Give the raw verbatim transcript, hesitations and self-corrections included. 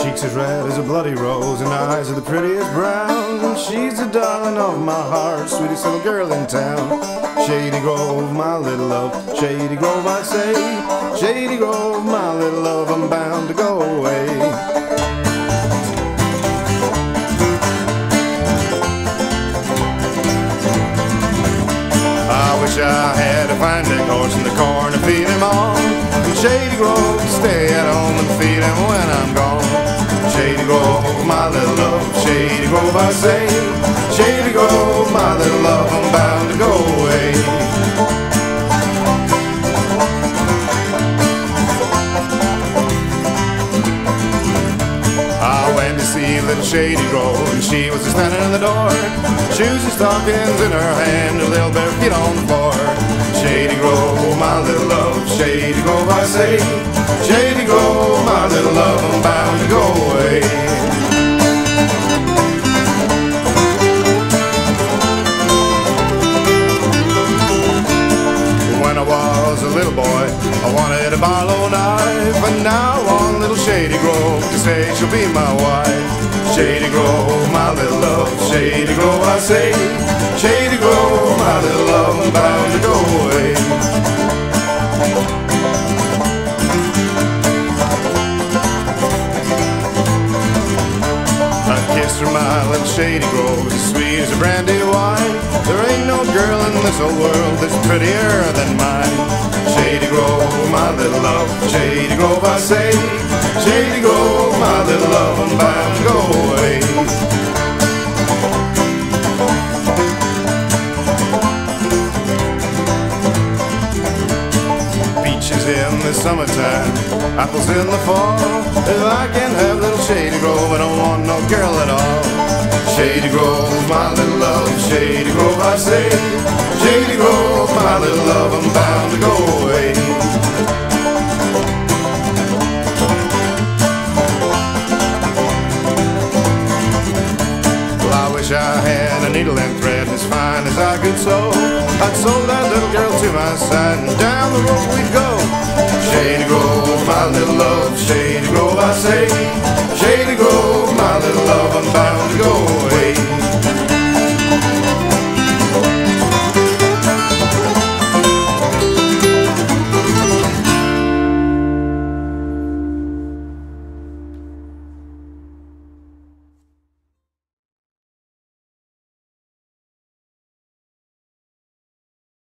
cheeks as red as a bloody rose, and eyes are the prettiest brown. She's the darling of my heart, sweetest little girl in town. Shady Grove, my little love, Shady Grove I say. Shady Grove, my little love, I'm bound to go away. I wish I had a fine deck horse in the corn to feed him on, and Shady Grove to stay at home and feed him when I'm gone. Shady Grove, my little love, Shady Grove I say. Shady Grove, my little love, I'm bound to go away. I went to see little Shady Grove, and she was standing in the door, shoes and stockings in her hand, her little bare feet on the floor. Shady Grove, my little love, Shady Grove I say. Shady Grove, my little love, I'm bound to go away. When I was a little boy, I wanted a Barlow knife, and now I want little Shady Grove to say she'll be my wife. Shady Grove, my little love, Shady Grove I say. Shady Grove, my little love, I'm bound to go away. I kissed her, my little Shady Grove, as sweet as a brandy wine. There ain't no girl in this whole world that's prettier than mine. Shady Grove, my little love, Shady Grove I say. Shady Grove, my little love, I'm bound to go away. Beaches in the summertime, apples in the fall. If I can have little Shady Grove, I don't want no girl at all. Shady Grove, my little love, Shady Grove I say. Shady Grove, my little love, I'm bound to go away. Well, I wish I had a needle and thread as fine as I could sew. I'd sew that little girl to my side, and down the road we'd go. Shady Grove, my little love, Shady Grove I say. Shady Grove, my little love, I'm bound to go away.